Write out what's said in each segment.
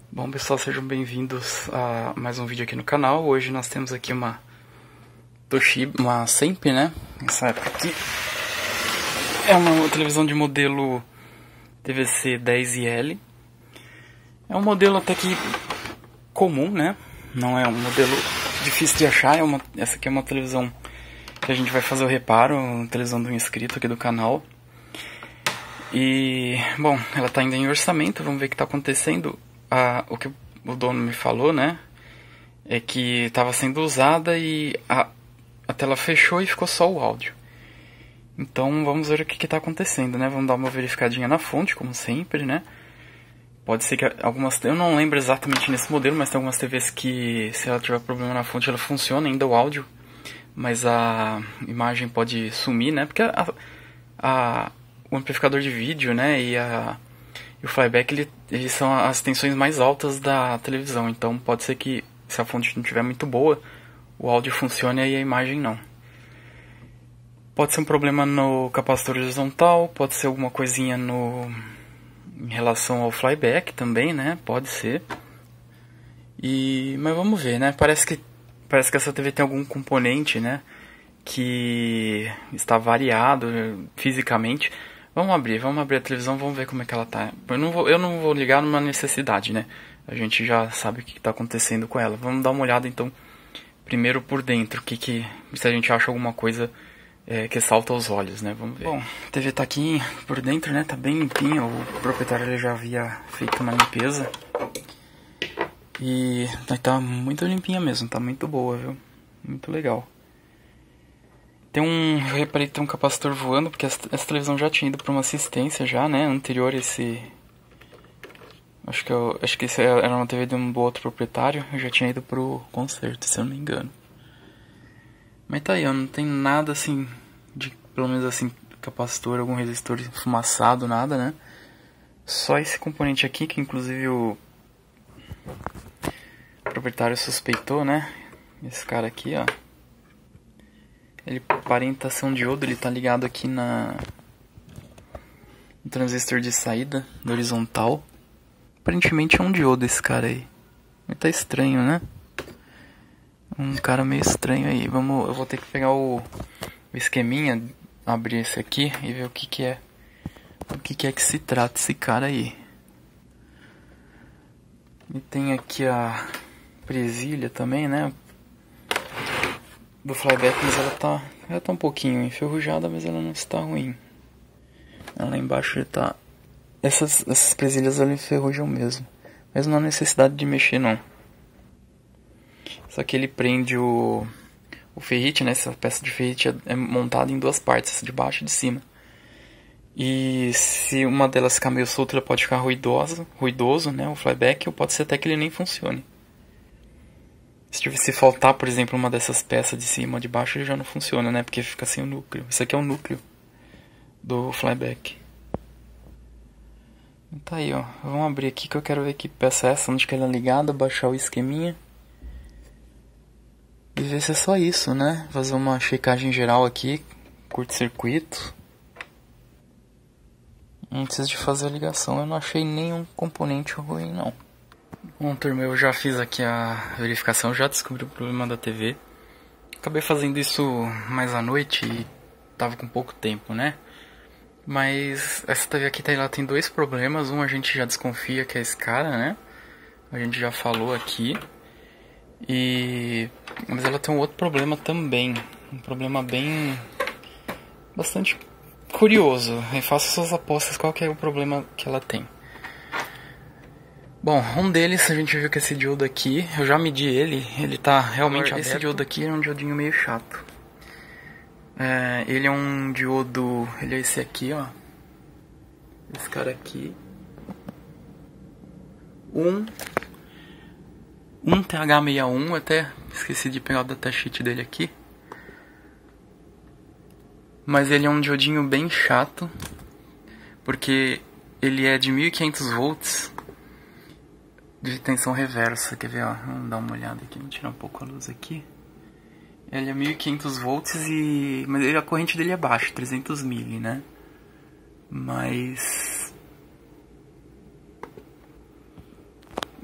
Bom, pessoal, sejam bem-vindos a mais um vídeo aqui no canal. Hoje nós temos aqui uma Toshiba, uma Sempre, né? Essa época aqui é uma televisão de modelo TVC 10iL. É um modelo até que comum, né? Não é um modelo difícil de achar. Essa aqui é uma televisão que a gente vai fazer o reparo, uma televisão de um inscrito aqui do canal. E, bom, ela tá ainda em orçamento, vamos ver o que tá acontecendo. O que o dono me falou, né, é que estava sendo usada e a tela fechou e ficou só o áudio. Então vamos ver o que está acontecendo, né? Vamos dar uma verificadinha na fonte, como sempre, né? Pode ser que algumas... Eu não lembro exatamente nesse modelo, mas tem algumas TVs que, se ela tiver problema na fonte, ela funciona ainda o áudio, mas a imagem pode sumir, né? Porque o amplificador de vídeo, né, e o flyback, eles são as tensões mais altas da televisão. Então pode ser que, se a fonte não estiver muito boa, o áudio funcione e a imagem não. Pode ser um problema no capacitor horizontal, pode ser alguma coisinha em relação ao flyback também, né? Pode ser. Mas vamos ver, né? Parece que essa TV tem algum componente, né, que está variado fisicamente. Vamos abrir a televisão, vamos ver como é que ela tá. Eu não vou ligar numa necessidade, né? A gente já sabe o que está acontecendo com ela. Vamos dar uma olhada então, primeiro por dentro, se a gente acha alguma coisa que salta aos olhos, né? Vamos ver. Bom, a TV tá aqui por dentro, né? Tá bem limpinha. O proprietário ele já havia feito uma limpeza. E tá muito limpinha mesmo, tá muito boa, viu? Muito legal. Eu reparei que tem um capacitor voando, porque essa televisão já tinha ido para uma assistência já, né? Anterior a esse... Acho que esse era uma TV do outro proprietário. Eu já tinha ido pro conserto, se eu não me engano. Mas tá aí, ó, não tem nada assim, pelo menos assim, capacitor, algum resistor esfumaçado, nada, né? Só esse componente aqui, que inclusive o proprietário suspeitou, né? Esse cara aqui, ó. Ele aparenta ser um diodo, ele tá ligado aqui no transistor de saída, no horizontal. Aparentemente é um diodo esse cara aí. Ele tá estranho, né? Um cara meio estranho aí. Eu vou ter que pegar o esqueminha, abrir esse aqui e ver o que é. O que é que se trata esse cara aí. E tem aqui a presilha também, né? Do flyback, mas ela tá um pouquinho enferrujada, mas ela não está ruim. Lá embaixo tá... Essas presilhas ela enferrujam mesmo. Mas não há necessidade de mexer não. Só que ele prende o ferrite, né? Essa peça de ferrite é montada em duas partes, de baixo e de cima. E se uma delas ficar meio solta, ela pode ficar ruidoso, né? O flyback, ou pode ser até que ele nem funcione. Se faltar, por exemplo, uma dessas peças de cima ou de baixo, ele já não funciona, né? Porque fica sem o núcleo. Isso aqui é o núcleo do flyback. Tá aí, ó. Vamos abrir aqui que eu quero ver que peça é essa, onde que ela é ligada, baixar o esqueminha. E ver se é só isso, né? Fazer uma checagem geral aqui, curto-circuito. Antes de fazer a ligação, eu não achei nenhum componente ruim, não. Bom, turma, eu já fiz aqui a verificação, já descobri o problema da TV. Acabei fazendo isso mais à noite e tava com pouco tempo, né? Mas essa TV aqui ela tem dois problemas. Um a gente já desconfia que é esse cara, né? A gente já falou aqui. Mas ela tem um outro problema também. Um problema bastante curioso. Faça suas apostas qual que é o problema que ela tem. Bom, um deles, a gente viu que esse diodo aqui, eu já medi ele tá realmente aberto. Esse diodo aqui é um diodinho meio chato. Ele é um diodo, ele é esse aqui, ó. Esse cara aqui. Um TH61, até esqueci de pegar o datasheet dele aqui. Mas ele é um diodinho bem chato, porque ele é de 1500 volts. De tensão reversa, quer ver, ó, vamos dar uma olhada aqui, vamos tirar um pouco a luz aqui. Ele é 1500 volts mas a corrente dele é baixa, 300 mili, né?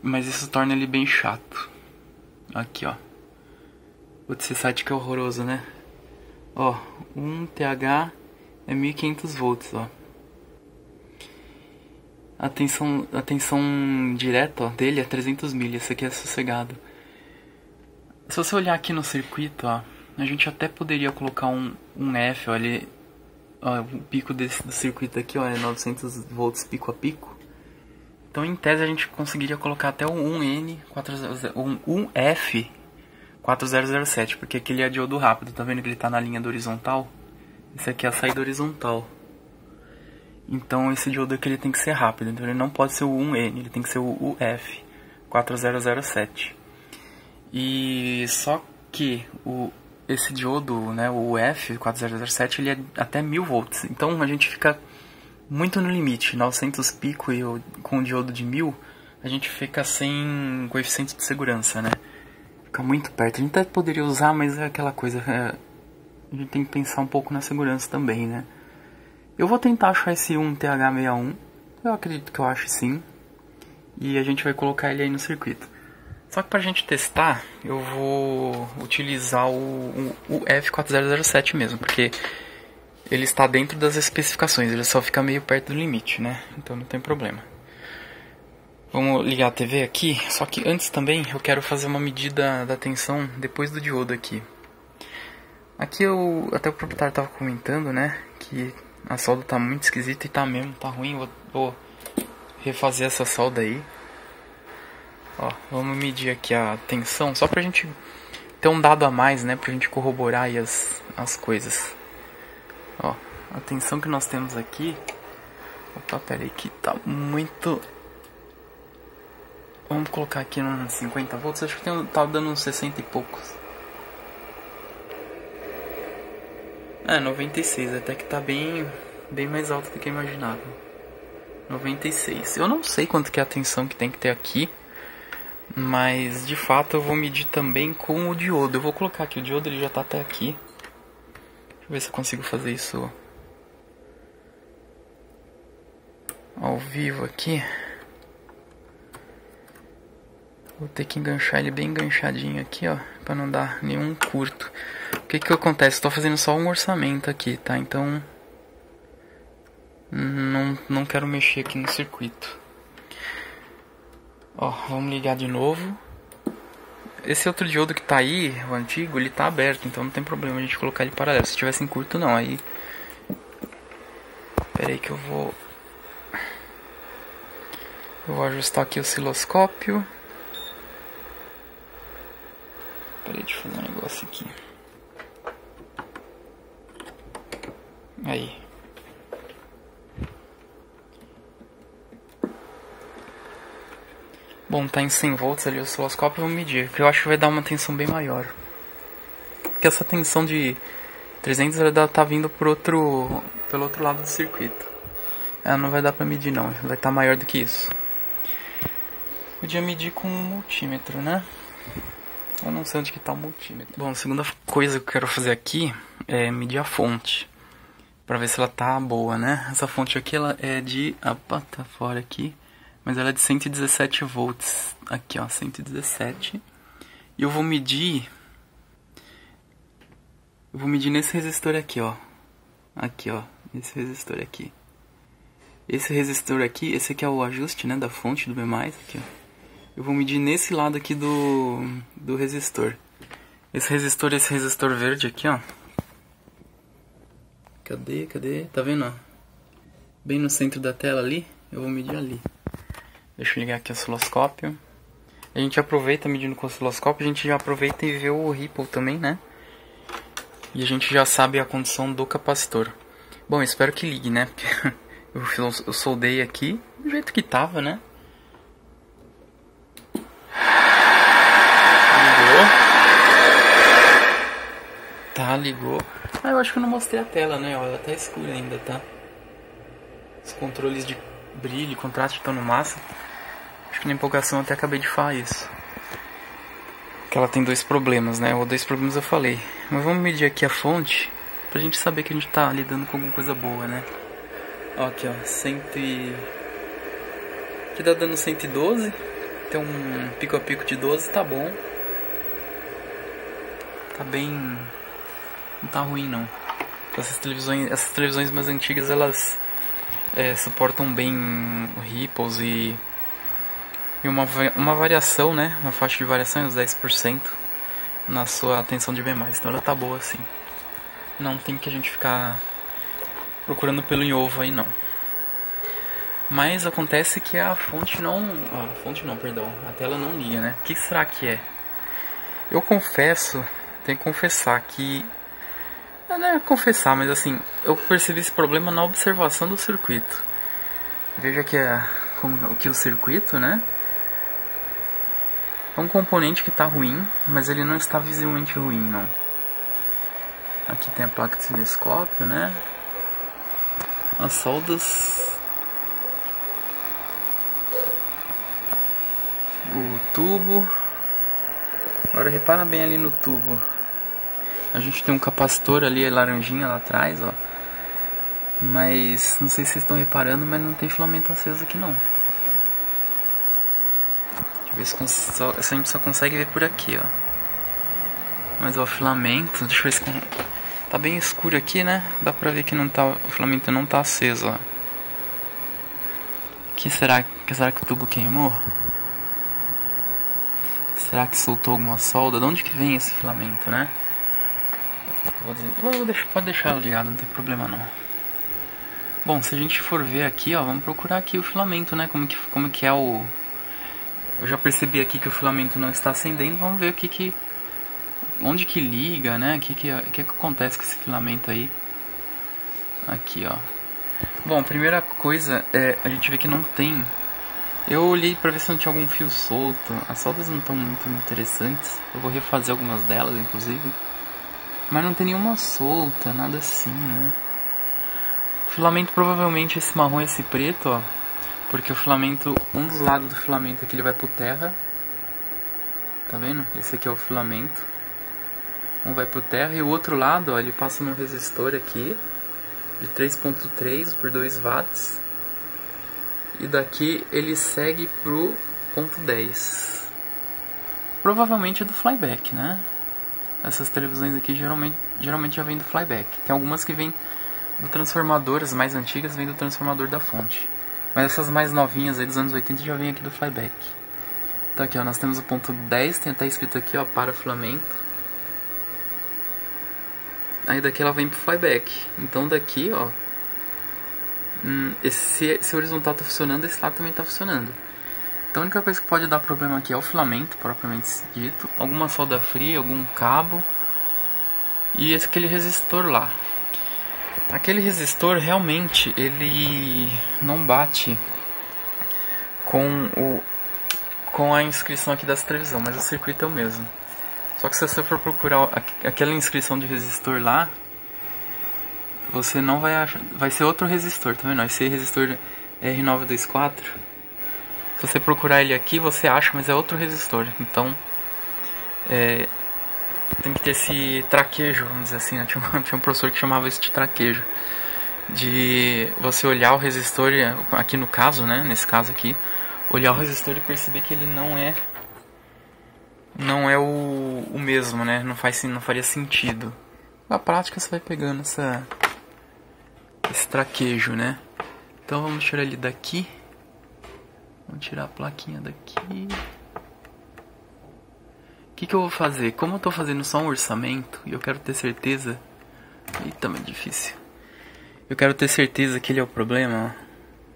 mas isso torna ele bem chato. Aqui, ó. Putz, esse site que é horroroso, né? Ó, 1 TH é 1500 volts, ó. A tensão direta, ó, dele é 300 mil. Esse aqui é sossegado. Se você olhar aqui no circuito, ó, a gente até poderia colocar um F, ó, ó, o pico do circuito aqui, ó, é 900 volts pico a pico. Então, em tese, a gente conseguiria colocar até um 1F4007, porque aquele é diodo rápido, tá vendo que ele tá na linha do horizontal? Esse aqui é a saída horizontal. Então, esse diodo aqui ele tem que ser rápido, então ele não pode ser o 1N, ele tem que ser o UF4007. E só que esse diodo, né, o UF4007, ele é até 1000 volts, então a gente fica muito no limite, 900 pico e com o diodo de 1000, a gente fica sem coeficiente de segurança, né? Fica muito perto. A gente até poderia usar, mas é aquela coisa, a gente tem que pensar um pouco na segurança também, né? Eu vou tentar achar esse 1TH61, eu acredito que eu acho sim, e a gente vai colocar ele aí no circuito. Só que pra gente testar, eu vou utilizar o F4007 mesmo, porque ele está dentro das especificações, ele só fica meio perto do limite, né? Então não tem problema. Vamos ligar a TV aqui, só que antes também eu quero fazer uma medida da tensão depois do diodo aqui. Aqui até o proprietário estava comentando, né, que a solda tá muito esquisita e tá mesmo, tá ruim. Vou refazer essa solda aí. Ó, vamos medir aqui a tensão, só pra gente ter um dado a mais, né, pra gente corroborar aí as coisas. Ó, a tensão que nós temos aqui. Opa, pera aí que tá muito... Vamos colocar aqui nos 50 volts, acho que tá dando uns 60 e poucos. É, 96, até que tá bem mais alto do que eu imaginava. 96. Eu não sei quanto que é a tensão que tem que ter aqui, mas de fato eu vou medir também com o diodo. Eu vou colocar aqui, o diodo ele já tá até aqui. Deixa eu ver se eu consigo fazer isso ao vivo aqui. Vou ter que enganchar ele bem enganchadinho aqui, ó, pra não dar nenhum curto. O que que acontece? Estou fazendo só um orçamento aqui, tá? Então não quero mexer aqui no circuito. Ó, vamos ligar de novo. Esse outro diodo que tá aí, o antigo, ele tá aberto, então não tem problema a gente colocar ele paralelo. Se tivesse em curto, não. Aí, pera aí que eu vou ajustar aqui o osciloscópio. Pera aí, deixa eu fazer um negócio aqui. Aí. Bom, tá em 100 volts ali o osciloscópio, vamos medir, que eu acho que vai dar uma tensão bem maior. Porque essa tensão de 300 tá vindo pelo outro lado do circuito. Ela não vai dar pra medir não, vai estar maior do que isso. Podia medir com um multímetro, né? Eu não sei onde que tá o multímetro. Bom, a segunda coisa que eu quero fazer aqui é medir a fonte, pra ver se ela tá boa, né? Essa fonte aqui, ela é de... Opa, tá fora aqui. Mas ela é de 117 volts. Aqui, ó, 117. E eu vou medir... nesse resistor aqui, ó. Aqui, ó. Esse resistor aqui. Esse resistor aqui, esse aqui é o ajuste, né, da fonte do B+, aqui, ó. Eu vou medir nesse lado aqui do resistor. Esse resistor verde aqui, ó. Cadê? Tá vendo, ó? Bem no centro da tela ali. Eu vou medir ali. Deixa eu ligar aqui o osciloscópio. A gente aproveita medindo com o osciloscópio. A gente já aproveita e vê o ripple também, né? E a gente já sabe a condição do capacitor. Bom, espero que ligue, né? Porque eu soldei aqui do jeito que tava, né? Ligou. Ah, eu acho que eu não mostrei a tela, né? Ela tá escura ainda, tá? Os controles de brilho e contraste estão no máximo. Acho que na empolgação eu até acabei de falar isso. Que ela tem dois problemas, né? Ou dois problemas eu falei. Mas vamos medir aqui a fonte pra gente saber que a gente tá lidando com alguma coisa boa, né? Ó, aqui, ó. Aqui tá dando 112. ter um pico a pico de 12, tá bom. Tá bem... não tá ruim não. Essas televisões mais antigas, elas suportam bem ripples e uma variação, né? Uma faixa de variação, uns 10% na sua tensão de B+. Então ela tá boa assim. Não tem que a gente ficar procurando pelo em ovo aí não. Mas acontece que a fonte não... a tela não liga, né? O que será que é? Eu confesso, tenho que confessar que... não é confessar, mas assim, eu percebi esse problema na observação do circuito. Veja que o circuito, né? É um componente que está ruim, mas ele não está visivelmente ruim, não. Aqui tem a placa de osciloscópio, né? As soldas. O tubo. Agora repara bem ali no tubo. A gente tem um capacitor ali, laranjinha lá atrás, ó. Mas não sei se vocês estão reparando, mas não tem filamento aceso aqui não. Deixa eu ver se a gente só consegue ver por aqui, ó. Mas ó, o filamento, deixa eu ver se tá bem escuro aqui, né? Dá pra ver que não tá, o filamento não tá aceso, ó. Será que o tubo queimou? Será que soltou alguma solda? De onde que vem esse filamento, né? Pode deixar ligado, não tem problema não. Bom, se a gente for ver aqui, ó, vamos procurar aqui o filamento, né? Como que é o... Eu já percebi aqui que o filamento não está acendendo. Vamos ver onde que liga, né? O que acontece com esse filamento aí. Aqui, ó. Bom, a primeira coisa é a gente vê que não tem. Eu olhei pra ver se não tinha algum fio solto. As soldas não estão muito interessantes. Eu vou refazer algumas delas, inclusive. Mas não tem nenhuma solta, nada assim, né? O filamento, provavelmente esse marrom e esse preto, ó. Porque o filamento, um dos lados do filamento aqui ele vai pro terra. Tá vendo? Esse aqui é o filamento. Um vai pro terra e o outro lado, ó, ele passa no resistor aqui. De 3.3 por 2 watts. E daqui ele segue pro ponto 10. Provavelmente é do flyback, né? Essas televisões aqui geralmente já vem do flyback. Tem algumas que vêm do transformador, as mais antigas vêm do transformador da fonte. Mas essas mais novinhas aí dos anos 80 já vem aqui do flyback. Então aqui, ó, nós temos o ponto 10, tem até escrito aqui, ó, para filamento. Aí daqui ela vem pro flyback. Então daqui, ó, esse horizontal tá funcionando, esse lado também tá funcionando. Então a única coisa que pode dar problema aqui é o filamento, propriamente dito. Alguma solda fria, algum cabo. E aquele resistor lá. Aquele resistor realmente ele não bate com a inscrição aqui dessa televisão, mas o circuito é o mesmo. Só que se você for procurar aquela inscrição de resistor lá, você não vai achar, vai ser outro resistor, tá vendo? Vai ser resistor R924. Se você procurar ele aqui, você acha, mas é outro resistor. Então, tem que ter esse traquejo, vamos dizer assim, né? Tinha um professor que chamava isso de traquejo. De você olhar o resistor, aqui no caso, né? Nesse caso aqui, olhar o resistor e perceber que ele não é o mesmo, né? Não faria sentido. Na prática você vai pegando esse traquejo, né? Então vamos tirar ele daqui. Vamos tirar a plaquinha daqui. O que eu vou fazer? Como eu tô fazendo só um orçamento e eu quero ter certeza... Eita, mas é difícil. Eu quero ter certeza que ele é o problema, ó.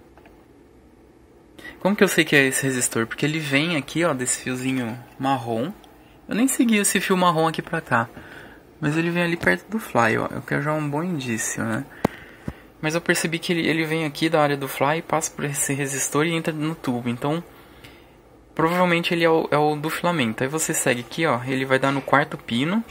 Como que eu sei que é esse resistor? Porque ele vem aqui, ó, desse fiozinho marrom. Eu nem segui esse fio marrom aqui pra cá. Mas ele vem ali perto do fly, ó. Eu quero já um bom indício, né? Mas eu percebi que ele vem aqui da área do fly, passa por esse resistor e entra no tubo. Então, provavelmente ele é o do filamento. Aí você segue aqui, ó. Ele vai dar no quarto pino.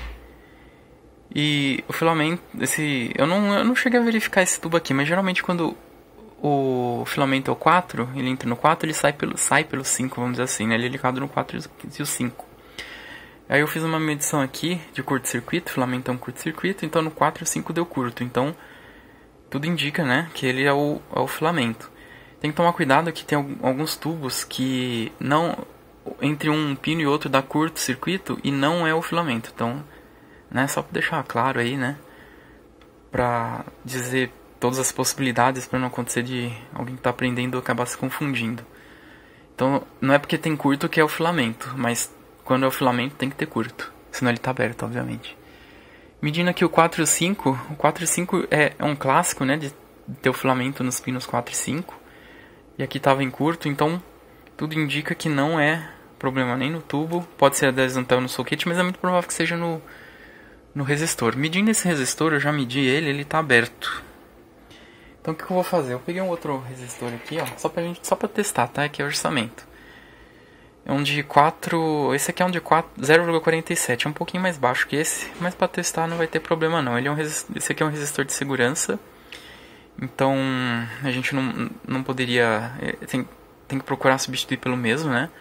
E o filamento, eu não cheguei a verificar esse tubo aqui, mas geralmente quando o filamento é o 4, ele entra no 4, ele sai pelo 5, vamos dizer assim, né? Ele é ligado no 4 e o 5. Aí eu fiz uma medição aqui de curto-circuito, o filamento é um curto-circuito, então no 4 e o 5 deu curto. Então, tudo indica, né, que ele é o filamento. Tem que tomar cuidado que tem alguns tubos que não... entre um pino e outro dá curto-circuito e não é o filamento. Então, né, só para deixar claro aí, né, para dizer todas as possibilidades para não acontecer de alguém que está aprendendo acabar se confundindo. Então, não é porque tem curto que é o filamento, mas quando é o filamento tem que ter curto, senão ele está aberto, obviamente. Medindo aqui o 4 e o 5, o 4 e 5 é um clássico, né, de ter o filamento nos pinos 4 e 5. E aqui estava em curto, então tudo indica que não é problema nem no tubo. Pode ser adesão no soquete, mas é muito provável que seja no resistor. Medindo esse resistor, eu já medi ele está aberto. Então o que eu vou fazer? Eu peguei um outro resistor aqui, ó, só pra testar, tá? Aqui é o orçamento. É um de 4... Esse aqui é um de 0,47. É um pouquinho mais baixo que esse, mas pra testar não vai ter problema não. Esse aqui é um resistor de segurança. Então a gente não poderia... Tem que procurar substituir pelo mesmo, né?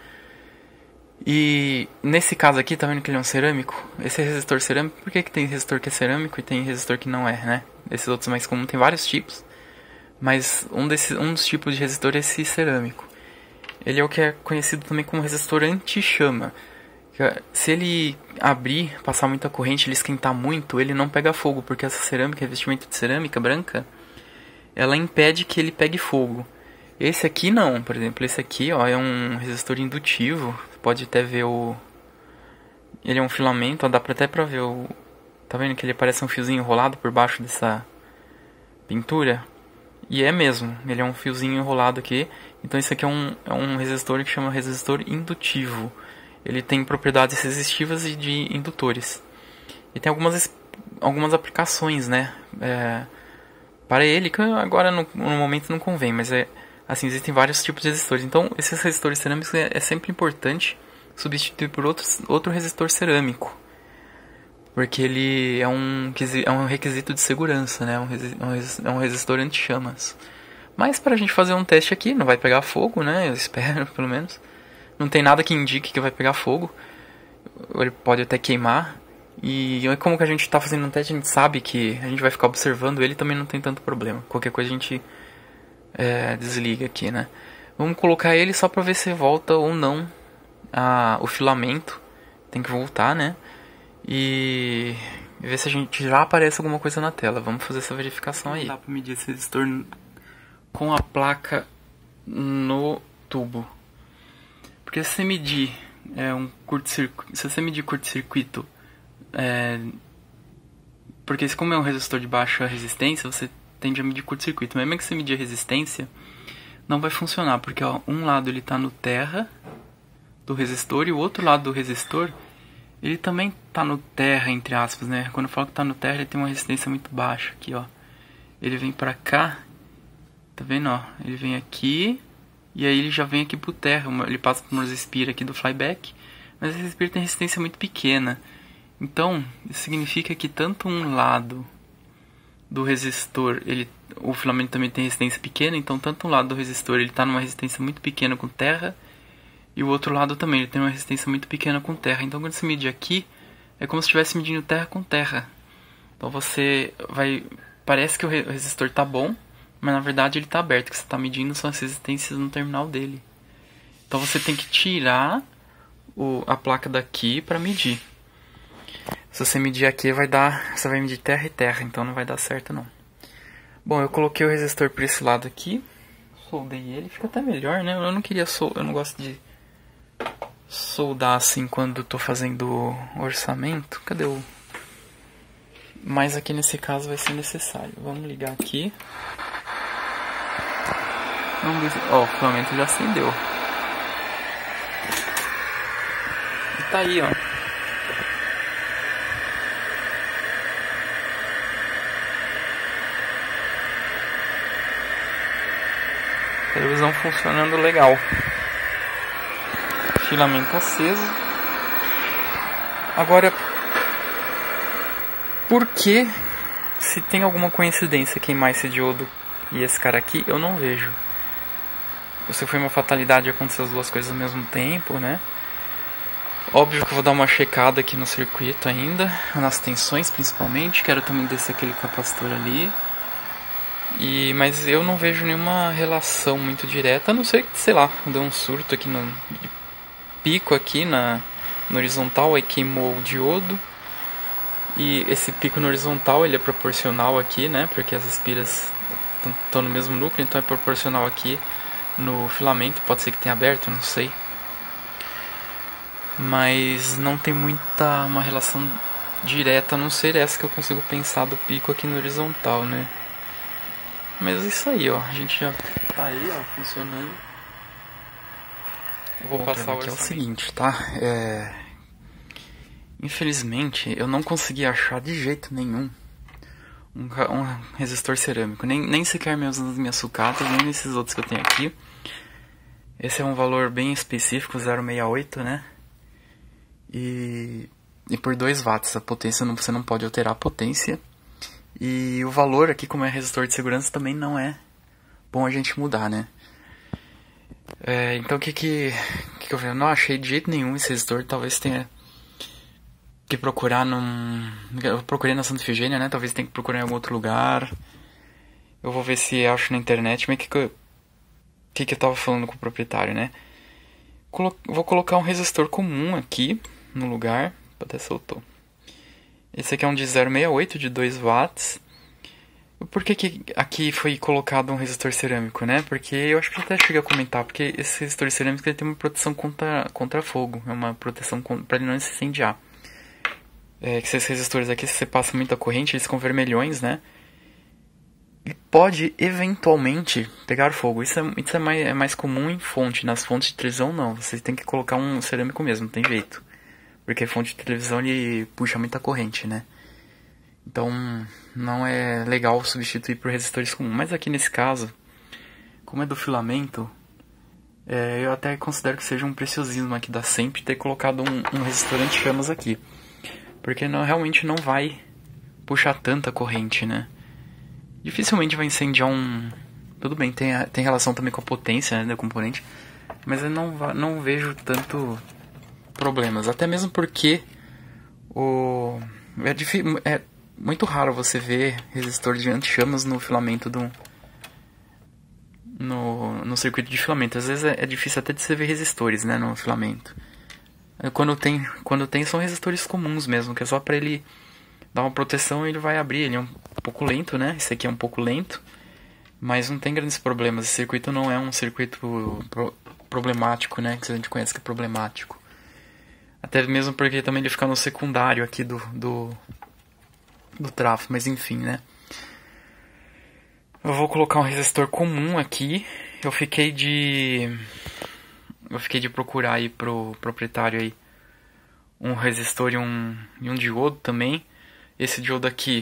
E nesse caso aqui, tá vendo que ele é um cerâmico? Esse é resistor cerâmico. Por que tem resistor que é cerâmico e tem resistor que não é, né? Esses outros mais comuns tem vários tipos. Mas um dos tipos de resistor é esse cerâmico. Ele é o que é conhecido também como resistor anti-chama. Se ele abrir, passar muita corrente, ele esquentar muito, ele não pega fogo. Porque essa cerâmica, revestimento de cerâmica branca, ela impede que ele pegue fogo. Esse aqui não, por exemplo, esse aqui, ó, é um resistor indutivo. Você pode até ver ele é um filamento, ó, dá até pra ver tá vendo que ele parece um fiozinho enrolado por baixo dessa pintura? E é mesmo, ele é um fiozinho enrolado aqui. Então esse aqui é um resistor que chama resistor indutivo. Ele tem propriedades resistivas e de indutores. E tem algumas aplicações, né? Para ele, que agora no momento não convém, mas assim, existem vários tipos de resistores. Então esses resistores cerâmicos é sempre importante substituir por outro resistor cerâmico. Porque ele é um requisito de segurança, né? É um resistor anti-chamas. Mas para a gente fazer um teste aqui, não vai pegar fogo, né? Eu espero, pelo menos. Não tem nada que indique que vai pegar fogo. Ele pode até queimar. E como que a gente está fazendo um teste, a gente sabe que a gente vai ficar observando ele, também não tem tanto problema. Qualquer coisa a gente desliga aqui, né? Vamos colocar ele só para ver se volta ou não o filamento. Tem que voltar, né? E ver se a gente já aparece alguma coisa na tela. Vamos fazer essa verificação aí. Dá para medir esse resistor com a placa no tubo. Porque se você medir se você medir curto-circuito, porque como é um resistor de baixa resistência, você tende a medir curto-circuito. Mas mesmo que você medir a resistência, não vai funcionar, porque ó, um lado ele está no terra do resistor e o outro lado do resistor ele também tá no terra, entre aspas, né? Quando eu falo que tá no terra, ele tem uma resistência muito baixa aqui, ó. Ele vem pra cá, tá vendo, ó? Ele vem aqui, e aí ele já vem aqui pro terra. Ele passa por umas espiras aqui do flyback, mas essa espira tem resistência muito pequena. Então, isso significa que tanto um lado do resistor, o filamento também tem resistência pequena, então tanto um lado do resistor, ele tá numa resistência muito pequena com terra, e o outro lado também, ele tem uma resistência muito pequena com terra. Então quando você medir aqui, é como se estivesse medindo terra com terra. Então parece que o resistor está bom, mas na verdade ele está aberto. O que você está medindo são as resistências no terminal dele. Então você tem que tirar a placa daqui para medir. Se você medir aqui, você vai medir terra e terra, então não vai dar certo não. Bom, eu coloquei o resistor por esse lado aqui, soldei ele, fica até melhor, né? Eu não gosto de soldar assim quando estou fazendo orçamento. Cadê o... Mas aqui nesse caso vai ser necessário. Vamos ligar aqui. Vamos ver se... Ó, o filamento já acendeu. E tá aí, ó. Televisão funcionando legal. Filamento aceso. Agora, por que, se tem alguma coincidência queimar esse diodo e esse cara aqui, eu não vejo. Se foi uma fatalidade acontecer as duas coisas ao mesmo tempo, né? Óbvio que eu vou dar uma checada aqui no circuito ainda, nas tensões principalmente. Quero também descer aquele capacitor ali. Mas eu não vejo nenhuma relação muito direta, a não ser que, sei lá, deu um surto aqui de pico aqui no horizontal, aí queimou o diodo. E esse pico no horizontal, ele é proporcional aqui, né? Porque as espiras estão no mesmo núcleo, então é proporcional aqui no filamento. Pode ser que tenha aberto, não sei. Mas não tem uma relação direta, a não ser essa que eu consigo pensar do pico aqui no horizontal, né? Mas é isso aí, ó. A gente já tá aí, ó, funcionando. Eu vou passar o orçamento. É o seguinte, tá? Infelizmente, eu não consegui achar de jeito nenhum um resistor cerâmico. Nem sequer mesmo nas minhas sucatas, nem nesses outros que eu tenho aqui. Esse é um valor bem específico, 0,68, né? E por 2 watts. A potência, você não pode alterar a potência. E o valor aqui, como é resistor de segurança, também não é bom a gente mudar, né? Então o que eu vi? Eu não achei de jeito nenhum esse resistor. Talvez tenha que procurar eu procurei na Santa Efigênia, né? Talvez tenha que procurar em algum outro lugar. Eu vou ver se acho na internet. Mas o que eu tava falando com o proprietário, né? Vou colocar um resistor comum aqui no lugar. Até soltou. Esse aqui é um de 0,68 de 2 watts. Por que aqui foi colocado um resistor cerâmico, né? Porque eu acho que eu até cheguei a comentar. Porque esse resistor cerâmico ele tem uma proteção contra fogo. É uma proteção para ele não se incendiar. Que esses resistores aqui, se você passa muita corrente, eles ficam vermelhões, né? E pode, eventualmente, pegar fogo. Isso é mais comum em fonte. Nas fontes de televisão, não. Você tem que colocar um cerâmico mesmo, não tem jeito. Porque a fonte de televisão, ele puxa muita corrente, né? Então, não é legal substituir por resistores comuns. Mas aqui nesse caso, como é do filamento, eu até considero que seja um preciosismo aqui da SEMP ter colocado um resistor anti-chamas aqui. Porque realmente não vai puxar tanta corrente, né? Dificilmente vai incendiar Tudo bem, tem relação também com a potência, né, do componente. Mas eu não vejo tanto problemas. Até mesmo porque é muito raro você ver resistor de anti-chamas no filamento no circuito de filamento. Às vezes é difícil até de você ver resistores, né, no filamento. Quando tem são resistores comuns mesmo, que é só para ele dar uma proteção e ele vai abrir. Ele é um pouco lento, né? Esse aqui é um pouco lento, mas não tem grandes problemas. Esse circuito não é um circuito problemático, né? Que a gente conhece que é problemático. Até mesmo porque também ele fica no secundário aqui do trafo, mas enfim, né? Eu vou colocar um resistor comum aqui. Eu fiquei de procurar aí pro proprietário aí um resistor e um diodo também. Esse diodo aqui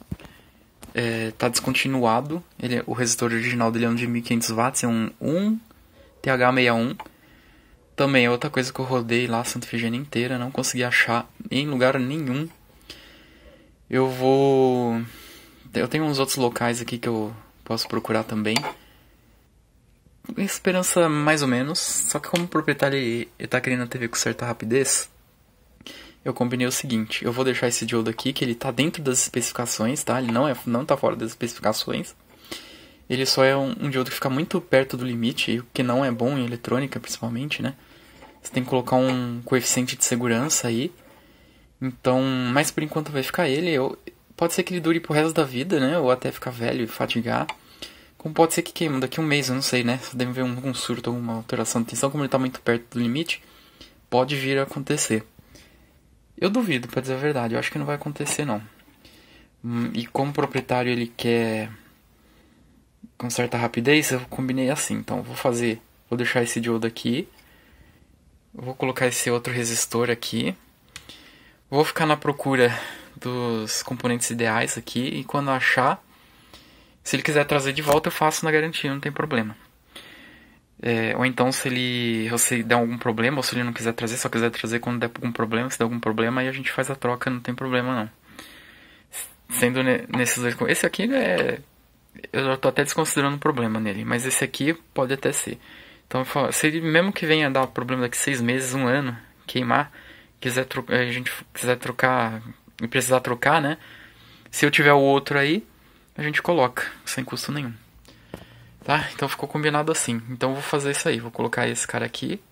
tá descontinuado. O resistor original dele é um de 1500 watts, é um TH61. Também é outra coisa que eu rodei lá a Santa Efigênia inteira, não consegui achar em lugar nenhum. Eu tenho uns outros locais aqui que eu posso procurar também. Esperança mais ou menos, só que como o proprietário ele tá querendo a TV com certa rapidez, eu combinei o seguinte: eu vou deixar esse diodo aqui, que ele tá dentro das especificações, tá? Ele não tá fora das especificações. Ele só é um diodo que fica muito perto do limite, o que não é bom em eletrônica, principalmente, né? Você tem que colocar um coeficiente de segurança aí. Então, mas por enquanto vai ficar ele. Pode ser que ele dure pro resto da vida, né? Ou até ficar velho e fatigar. Como pode ser que queime daqui a um mês, eu não sei, né? Deve ver um surto, alguma alteração de tensão. Como ele tá muito perto do limite, pode vir a acontecer. Eu duvido, pra dizer a verdade. Eu acho que não vai acontecer, não. E como o proprietário ele quer com certa rapidez, eu combinei assim. Então, vou deixar esse diodo aqui. Vou colocar esse outro resistor aqui. Vou ficar na procura dos componentes ideais aqui. E quando eu achar, se ele quiser trazer de volta, eu faço na garantia, não tem problema. Ou então, se você der algum problema, ou se ele não quiser trazer, só quiser trazer quando der algum problema, se der algum problema, aí a gente faz a troca, não tem problema não. Sendo nesses dois... Esse aqui eu já tô até desconsiderando um problema nele, mas esse aqui pode até ser. Então, se ele mesmo que venha dar problema daqui 6 meses, 1 ano, queimar, a gente quiser trocar e precisar trocar, né? Se eu tiver o outro aí, a gente coloca, sem custo nenhum. Tá? Então ficou combinado assim. Então eu vou fazer isso aí. Vou colocar esse cara aqui,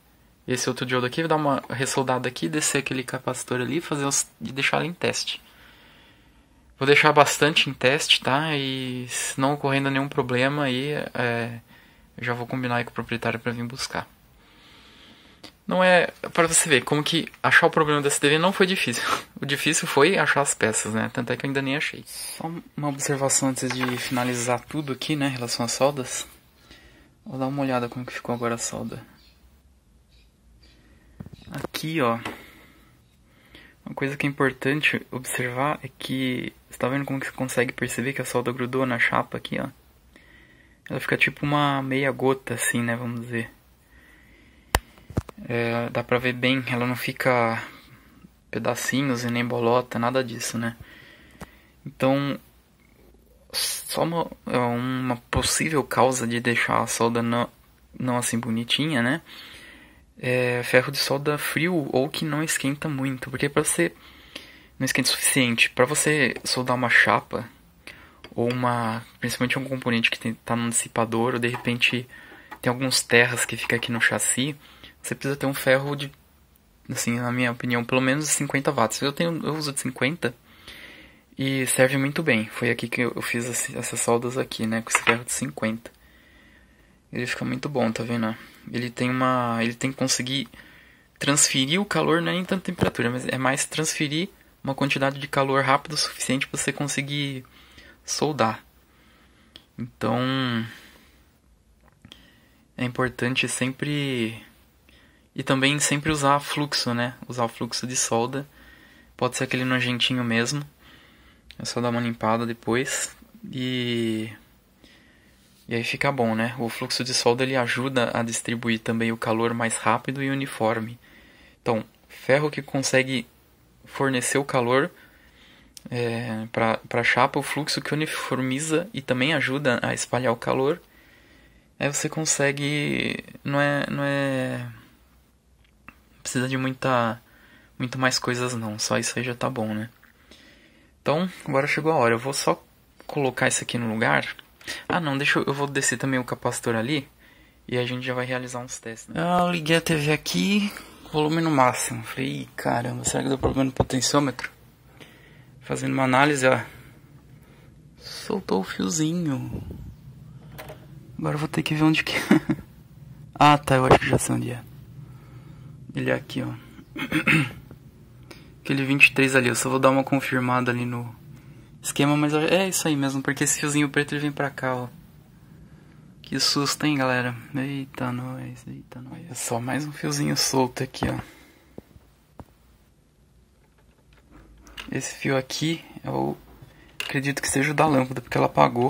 Esse outro diodo aqui, vou dar uma ressoldada aqui, descer aquele capacitor ali e deixar ele em teste. Vou deixar bastante em teste, tá? E se não ocorrendo nenhum problema aí, eu já vou combinar aí com o proprietário para vir buscar. Não é... Para você ver, como que achar o problema dessa TV não foi difícil. O difícil foi achar as peças, né? Tanto é que eu ainda nem achei. Só uma observação antes de finalizar tudo aqui, né? Em relação às soldas. Vou dar uma olhada como que ficou agora a solda. Aqui, ó. Uma coisa que é importante observar é que... Você tá vendo como que você consegue perceber que a solda grudou na chapa aqui, ó? Ela fica tipo uma meia gota, assim, né? Vamos dizer. Dá pra ver bem, ela não fica pedacinhos e nem bolota, nada disso, né? Então, só uma possível causa de deixar a solda não assim bonitinha, né? É ferro de solda frio ou que não esquenta muito, porque pra você não esquenta o suficiente, pra você soldar uma chapa ou principalmente um componente que tá no dissipador, ou de repente tem alguns terras que fica aqui no chassi, você precisa ter um ferro de, assim, na minha opinião, pelo menos 50 watts. Eu uso de 50 e serve muito bem. Foi aqui que eu fiz essas soldas aqui, né, com esse ferro de 50. Ele fica muito bom, tá vendo? Ele tem que conseguir transferir o calor, não é nem tanta temperatura, mas é mais transferir uma quantidade de calor rápido o suficiente para você conseguir soldar. Então, é importante sempre... E também sempre usar fluxo, né? Usar o fluxo de solda. Pode ser aquele nojentinho mesmo. É só dar uma limpada depois. E aí fica bom, né? O fluxo de solda ele ajuda a distribuir também o calor mais rápido e uniforme. Então, ferro que consegue fornecer o calor para a chapa, o fluxo que uniformiza e também ajuda a espalhar o calor. Aí você consegue... Não precisa de muito mais coisas não, só isso aí já tá bom, né? Então, agora chegou a hora, eu vou só colocar isso aqui no lugar. Ah não, eu vou descer também o capacitor ali e a gente já vai realizar uns testes, né? Eu liguei a TV aqui, volume no máximo. Falei, ih, caramba, será que deu problema no potenciômetro? Fazendo uma análise, ó, soltou o fiozinho. Agora eu vou ter que ver onde que... Ah tá, eu acho que já sei onde é. Ele é aqui, ó. Aquele 23 ali, eu só vou dar uma confirmada ali no esquema, mas é isso aí mesmo, porque esse fiozinho preto ele vem pra cá, ó. Que susto, hein, galera? Eita, nós. É só mais um fiozinho solto aqui, ó. Esse fio aqui, eu acredito que seja o da lâmpada, porque ela apagou.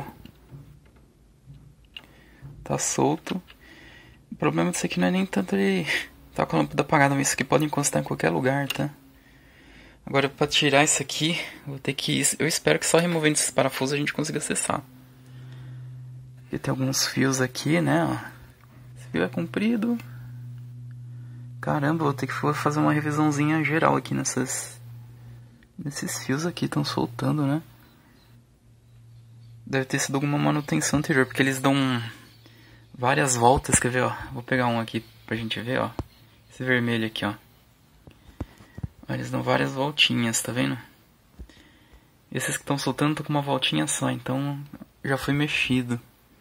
Tá solto. O problema disso aqui não é nem tanto ele... Tá com a lâmpada apagada, mas isso aqui pode encostar em qualquer lugar, tá? Agora pra tirar isso aqui, vou ter que... Eu espero que só removendo esses parafusos a gente consiga acessar. Aqui tem alguns fios aqui, né? Ó. Esse fio é comprido. Caramba, vou ter que fazer uma revisãozinha geral aqui nesses fios aqui, estão soltando, né? Deve ter sido alguma manutenção anterior, porque eles dão várias voltas, quer ver, ó? Vou pegar um aqui pra gente ver, ó. Esse vermelho aqui, ó. Eles dão várias voltinhas, tá vendo? Esses que estão soltando estão com uma voltinha só, então já foi mexido.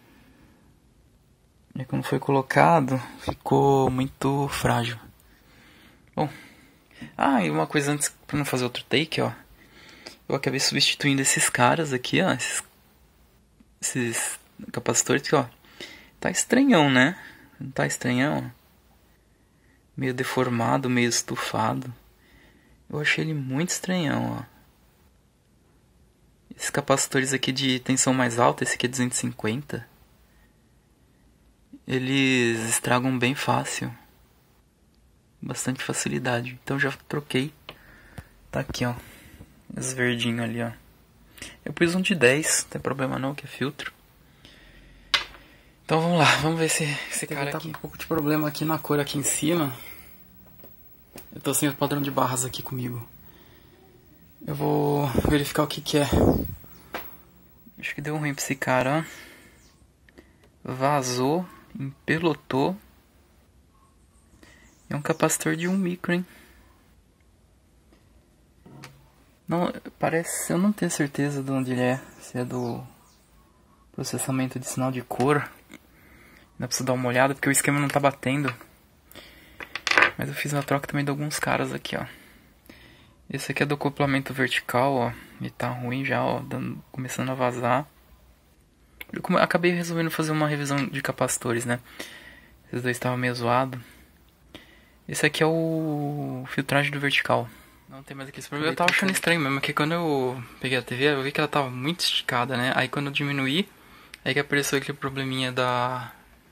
E quando foi colocado, ficou muito frágil. Bom. Ah, e uma coisa antes, pra não fazer outro take, ó. Eu acabei substituindo esses caras aqui, ó. Esses capacitores aqui, ó. Tá estranhão, né? Não tá estranhão? Meio deformado, meio estufado. Eu achei ele muito estranhão, ó. Esses capacitores aqui de tensão mais alta, esse aqui é 250. Eles estragam bem fácil. Bastante facilidade. Então já troquei. Tá aqui, ó. Esse verdinho ali, ó. Eu pus um de 10, não tem problema não, que é filtro. Então vamos lá, vamos ver se esse cara tá aqui. Com um pouco de problema aqui na cor aqui em cima. Eu tô sem o padrão de barras aqui comigo. Eu vou verificar o que que é. Acho que deu ruim pra esse cara, ó. Vazou, empelotou. É um capacitor de 1 micro, hein? Não, parece... Eu não tenho certeza de onde ele é. Se é do processamento de sinal de cor. Ainda preciso dar uma olhada porque o esquema não tá batendo. Mas eu fiz uma troca também de alguns caras aqui, ó. Esse aqui é do acoplamento vertical, ó. Ele tá ruim já, ó. Começando a vazar. Eu acabei resolvendo fazer uma revisão de capacitores, né? Esses dois estavam meio zoados. Esse aqui é o filtragem do vertical. Não tem mais aqui esse problema. Eu tava achando estranho mesmo, que quando eu peguei a TV, eu vi que ela tava muito esticada, né? Aí quando eu diminuí, aí que apareceu aquele probleminha da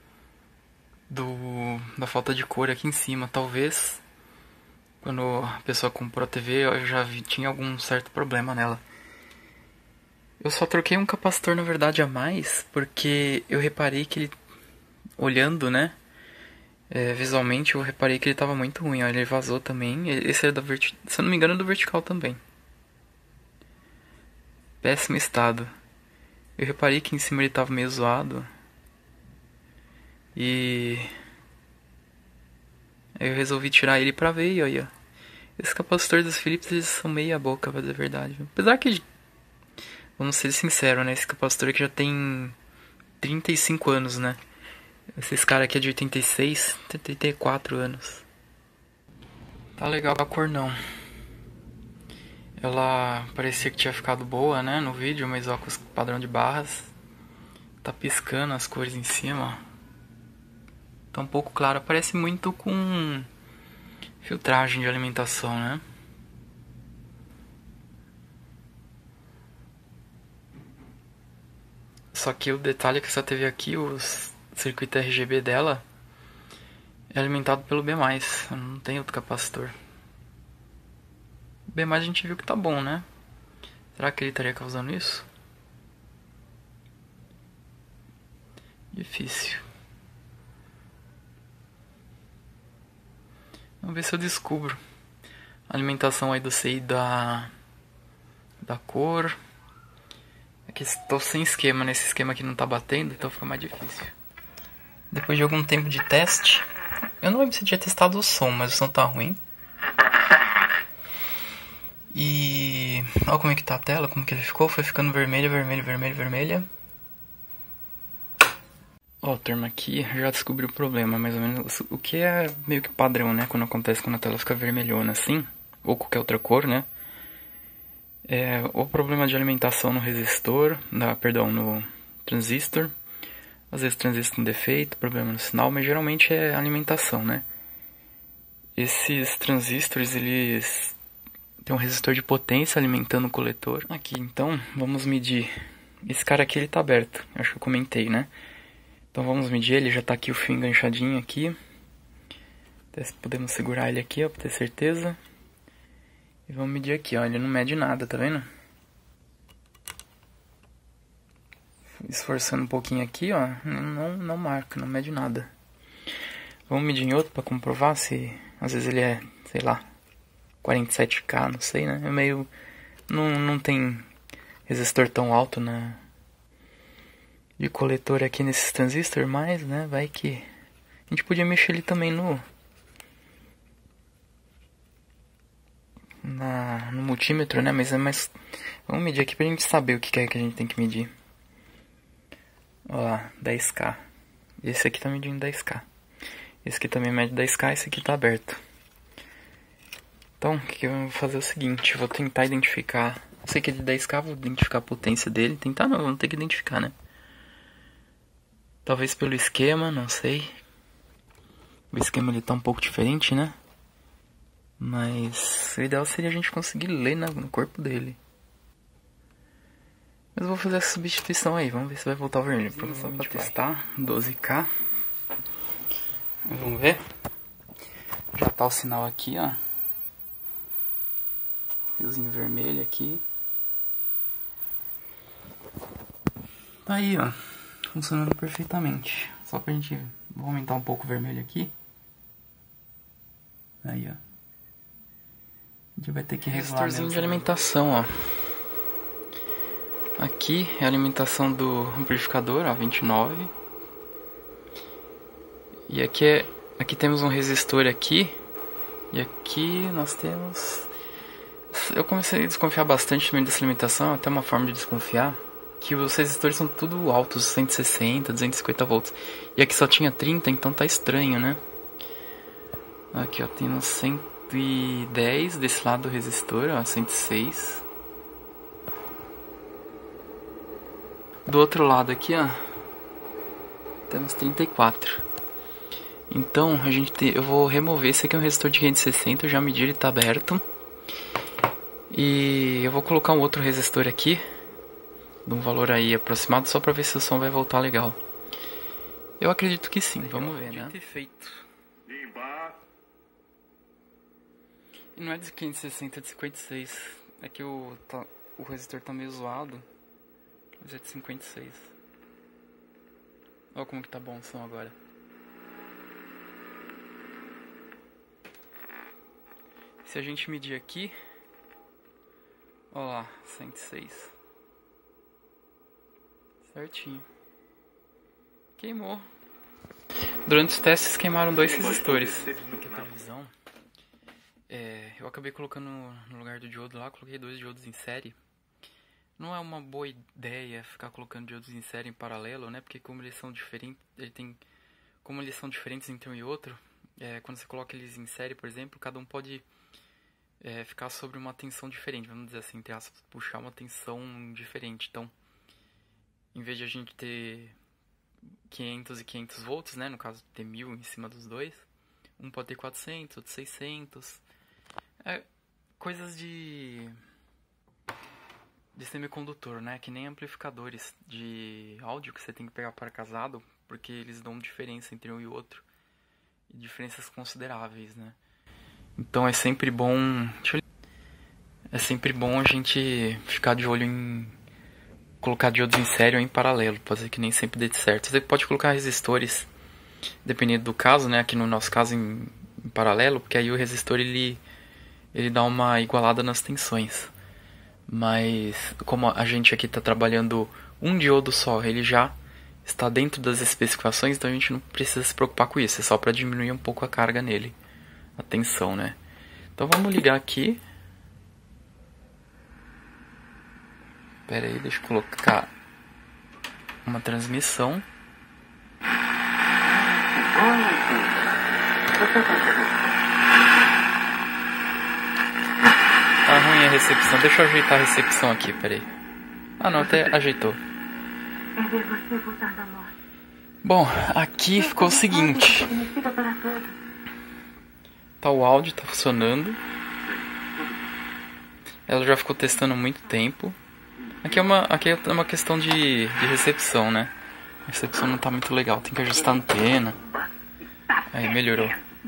falta de cor aqui em cima. Talvez quando a pessoa comprou a TV, eu já tinha algum certo problema nela. Eu só troquei um capacitor, na verdade, a mais, porque eu reparei que ele, olhando, né, visualmente, eu reparei que ele tava muito ruim, ó, ele vazou também. Esse era se eu não me engano, é do vertical também. Péssimo estado. Eu reparei que em cima ele tava meio zoado. E aí eu resolvi tirar ele pra ver, e aí, ó. Esses capacitores dos Philips, eles são meia boca, pra dizer a verdade. Apesar que, vamos ser sinceros, né, esse capacitor aqui já tem 35 anos, né. Esses caras aqui é de 86, 34 anos. Tá legal a cor não. Ela parecia que tinha ficado boa, né, no vídeo, mas ó, com os padrão de barras. Tá piscando as cores em cima, ó. Tá um pouco clara, parece muito com filtragem de alimentação, né? Só que o detalhe é que essa TV aqui, o circuito RGB dela é alimentado pelo B+, não tem outro capacitor. O B+, a gente viu que tá bom, né? Será que ele estaria causando isso? Difícil. Vamos ver se eu descubro a alimentação aí do CI da cor. Aqui estou sem esquema, nesse esquema aqui não tá batendo, então fica mais difícil. Depois de algum tempo de teste, eu não lembro se tinha testado o som, mas o som tá ruim. E olha como é que tá a tela, como que ele ficou, foi ficando vermelha, vermelha, vermelha, vermelha. Ó, turma, aqui já descobri o problema, mais ou menos, o que é meio que padrão, né, quando acontece quando a tela fica vermelhona assim, ou qualquer outra cor, né. É o problema de alimentação no resistor, no transistor. Às vezes o transistor tem defeito, problema no sinal, mas geralmente é alimentação, né. Esses transistores, eles têm um resistor de potência alimentando o coletor. Aqui, então, vamos medir. Esse cara aqui, ele tá aberto, acho que eu comentei, né. Então vamos medir ele, já tá aqui o fio enganchadinho aqui. Podemos segurar ele aqui, ó, pra ter certeza. E vamos medir aqui, ó, ele não mede nada, tá vendo? Esforçando um pouquinho aqui, ó, não marca, não mede nada. Vamos medir em outro pra comprovar se, às vezes ele é, sei lá, 47K, não sei, né? É meio, não tem resistor tão alto de coletor aqui nesses transistores, mas, né, vai que a gente podia mexer ele também no multímetro, né, mas vamos medir aqui pra gente saber o que é que a gente tem que medir. Ó lá, 10K. Esse aqui tá medindo 10K. Esse aqui também mede 10K, esse aqui tá aberto. Então, o que eu vou fazer é o seguinte, eu vou tentar identificar, esse aqui é de 10K, vou identificar a potência dele, tentar não, vamos ter que identificar, né. Talvez pelo esquema, não sei. O esquema ele tá um pouco diferente, né? Mas o ideal seria a gente conseguir ler no corpo dele. Mas eu vou fazer essa substituição aí, vamos ver se vai voltar o vermelho. Só pra testar, 12K. Vamos ver. Já tá o sinal aqui, ó. Fiozinho vermelho aqui. Tá aí, ó. Funcionando perfeitamente. Só pra gente... Vou aumentar um pouco o vermelho aqui. Aí, ó. A gente vai ter que regular resistorzinho de alimentação, ó. Aqui é a alimentação do amplificador, ó, 29. E aqui é Aqui temos um resistor aqui. E aqui nós temos... Eu comecei a desconfiar bastante também dessa limitação, até uma forma de desconfiar, que os resistores são tudo altos, 160, 250 volts. E aqui só tinha 30, então tá estranho, né? Aqui ó, tem uns 110 desse lado do resistor, ó, 106. Do outro lado aqui, ó, temos 34. Então, eu vou remover. Esse aqui é um resistor de 560, eu já medi, ele tá aberto. E eu vou colocar um outro resistor aqui, de um valor aí aproximado, só pra ver se o som vai voltar legal. Eu acredito que sim, vamos ver, né? E não é de 560, é de 56. É que o resistor tá meio zoado, mas é de 56. Olha como que tá bom o som agora. Se a gente medir aqui, olha lá, 106. Certinho. Queimou. Durante os testes queimaram 2 resistores. Aqui a televisão. Eu acabei colocando no lugar do diodo lá, coloquei 2 diodos em série. Não é uma boa ideia ficar colocando diodos em série em paralelo, né? Porque como eles são diferentes, como eles são diferentes entre um e outro, quando você coloca eles em série, por exemplo, cada um pode ficar sobre uma tensão diferente, vamos dizer assim, entre aspas, puxar uma tensão diferente. Então, em vez de a gente ter 500 e 500 volts, né, no caso ter 1000 em cima dos dois, um pode ter 400, outro 600. Coisas de semicondutor, né, que nem amplificadores de áudio que você tem que pegar para casado, porque eles dão diferença entre um e outro, e diferenças consideráveis, né. Então é sempre bom a gente ficar de olho em colocar diodos em série ou em paralelo. Pode ser que nem sempre dê certo. Você pode colocar resistores, dependendo do caso, né? Aqui no nosso caso em paralelo, porque aí o resistor ele dá uma igualada nas tensões. Mas como a gente aqui está trabalhando um diodo só, ele já está dentro das especificações, então a gente não precisa se preocupar com isso. É só para diminuir um pouco a carga nele. Atenção, né? Então vamos ligar aqui. Pera aí, deixa eu colocar uma transmissão. Tá ruim a recepção. Deixa eu ajeitar a recepção aqui, pera aí. Ah não, até ajeitou. Bom, aqui ficou o seguinte. Tá, o áudio tá funcionando. Ela já ficou testando há muito tempo. Aqui é uma questão de recepção, né? A recepção não tá muito legal. Tem que ajustar a antena. Aí, melhorou.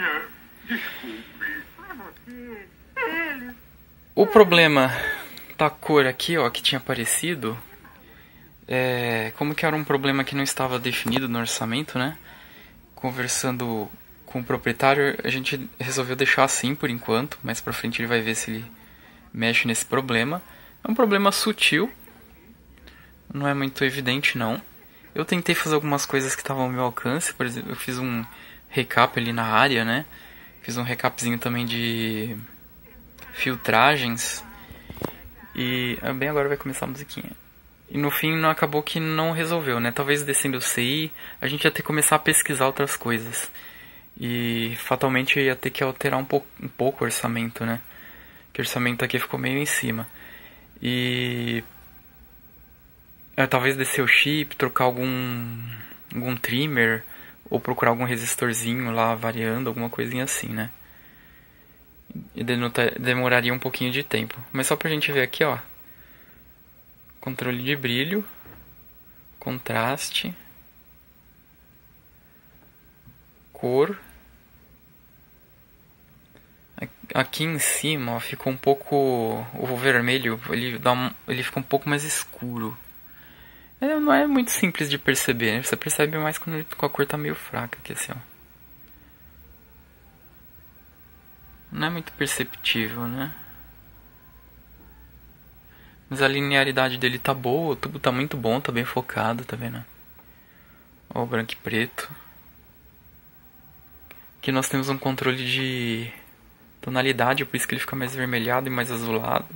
O problema da cor aqui, ó, que tinha aparecido, como que era um problema que não estava definido no orçamento, né? Conversando com o proprietário, a gente resolveu deixar assim por enquanto, mas pra frente ele vai ver se ele mexe nesse problema. É um problema sutil, não é muito evidente não. Eu tentei fazer algumas coisas que estavam ao meu alcance, por exemplo, eu fiz um recap ali na área, né? Fiz um recapzinho também de filtragens. E bem, agora vai começar a musiquinha. E no fim não acabou que não resolveu, né? Talvez descendo o CI, a gente ia ter que começar a pesquisar outras coisas. E fatalmente ia ter que alterar um pouco o orçamento, né? Que o orçamento aqui ficou meio em cima. E talvez descer o chip, trocar algum trimmer, ou procurar algum resistorzinho lá variando, alguma coisinha assim, né? E demoraria um pouquinho de tempo. Mas só pra gente ver aqui, ó. Controle de brilho, contraste, cor. Aqui em cima, ó, ficou um pouco... O vermelho, ele fica um pouco mais escuro. Não é muito simples de perceber, né? Você percebe mais quando a cor tá meio fraca aqui, assim, ó. Não é muito perceptível, né? Mas a linearidade dele tá boa, o tubo tá muito bom, tá bem focado, tá vendo? Ó, o branco e preto. Aqui nós temos um controle de tonalidade, por isso que ele fica mais avermelhado e mais azulado.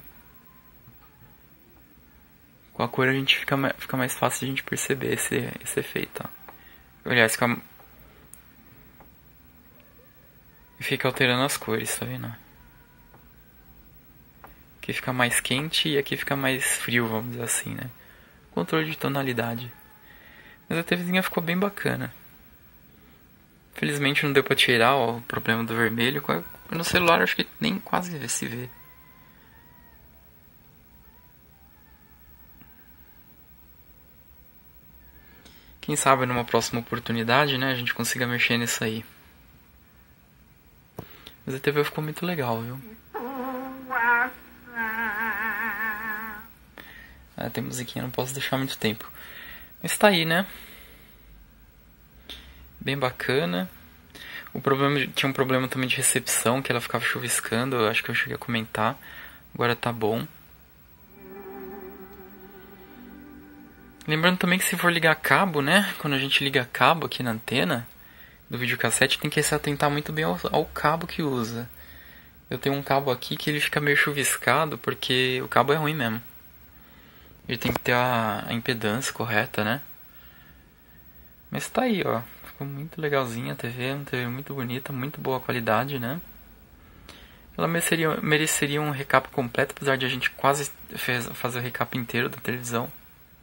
Com a cor a gente fica mais fácil de a gente perceber esse efeito. Ó. Aliás, fica alterando as cores, tá vendo? Aqui fica mais quente e aqui fica mais frio, vamos dizer assim, né? Controle de tonalidade. Mas a TVzinha ficou bem bacana. Felizmente não deu pra tirar o problema do vermelho. No celular acho que nem quase se vê. Quem sabe numa próxima oportunidade, né, a gente consiga mexer nisso aí. Mas a TV ficou muito legal, viu? Tem musiquinha, não posso deixar muito tempo. Mas tá aí, né? Bem bacana. Tinha um problema também de recepção, que ela ficava chuviscando, eu acho que eu cheguei a comentar. Agora tá bom. Lembrando também que se for ligar cabo, né? Quando a gente liga cabo aqui na antena do videocassete, tem que se atentar muito bem ao cabo que usa. Eu tenho um cabo aqui que ele fica meio chuviscado, porque o cabo é ruim mesmo. Ele tem que ter a impedância correta, né? Mas tá aí, ó. Ficou muito legalzinha a TV, uma TV muito bonita, muito boa qualidade, né? Ela mereceria um recap completo, apesar de a gente quase fazer o recap inteiro da televisão.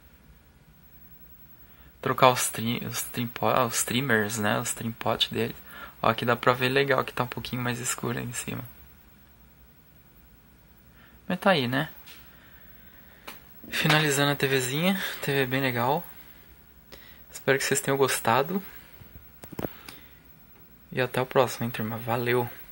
Trocar os trimmers, né? Os trimpots deles. Ó, aqui dá pra ver legal, que tá um pouquinho mais escuro aí em cima. Mas tá aí, né? Finalizando a TVzinha, TV bem legal. Espero que vocês tenham gostado. E até o próximo, hein, turma. Valeu!